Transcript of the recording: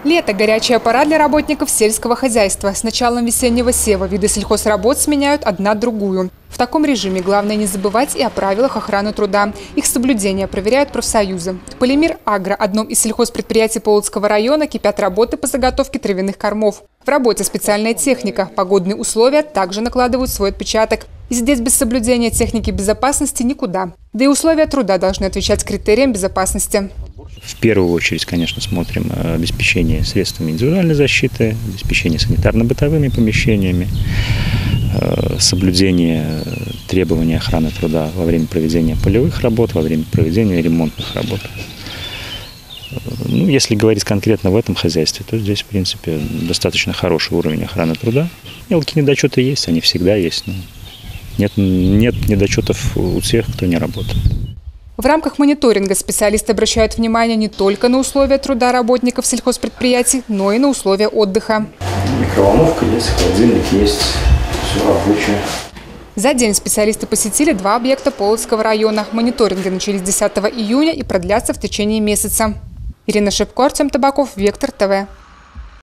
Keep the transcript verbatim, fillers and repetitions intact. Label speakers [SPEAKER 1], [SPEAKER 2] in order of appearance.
[SPEAKER 1] Лето – горячая пора для работников сельского хозяйства. С началом весеннего сева виды сельхозработ сменяют одна другую. В таком режиме главное не забывать и о правилах охраны труда. Их соблюдение проверяют профсоюзы. В «Полимир Агро», одном из сельхозпредприятий Полоцкого района, кипят работы по заготовке травяных кормов. В работе специальная техника. Погодные условия также накладывают свой отпечаток. И здесь без соблюдения техники безопасности никуда. Да и условия труда должны отвечать критериям безопасности.
[SPEAKER 2] В первую очередь, конечно, смотрим обеспечение средствами индивидуальной защиты, обеспечение санитарно-бытовыми помещениями, соблюдение требований охраны труда во время проведения полевых работ, во время проведения ремонтных работ. Ну, если говорить конкретно в этом хозяйстве, то здесь, в принципе, достаточно хороший уровень охраны труда. Мелкие недочеты есть, они всегда есть. Но нет, нет недочетов у тех, кто не работает.
[SPEAKER 1] В рамках мониторинга специалисты обращают внимание не только на условия труда работников сельхозпредприятий, но и на условия отдыха.
[SPEAKER 2] Микроволновка есть, холодильник есть, все рабочее.
[SPEAKER 1] За день специалисты посетили два объекта Полоцкого района. Мониторинги начались десятого июня и продлятся в течение месяца. Ирина Шипко, Артем Табаков, Вектор ТВ.